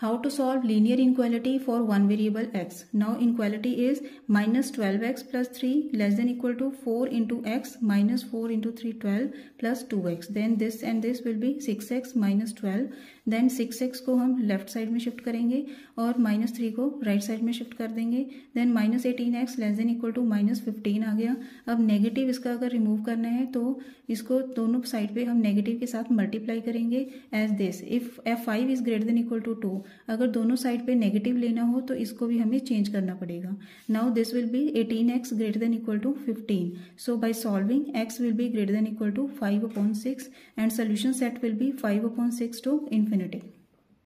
How to solve linear inequality for one variable x. Now inequality is minus 12x plus 3 less than equal to 4 into x minus 4 into 3 12 plus 2x. Then this and this will be 6x minus 12. Then 6x को हम left side में shift करेंगे और minus 3 को right side में shift कर देंगे. Then minus 18x less than equal to minus 15 आ गया. अब नेगेटिव इसका अगर रिमूव करना है तो इसको दोनों साइड पे हम नेगेटिव के साथ मल्टीप्लाई करेंगे as this. If f5 is greater than equal to 2. अगर दोनों साइड पे नेगेटिव लेना हो तो इसको भी हमें चेंज करना पड़ेगा. Now this will be 18x greater than equal to 15. So by solving x will be greater than equal to 5/6 and solution set will be 5/6 to infinity.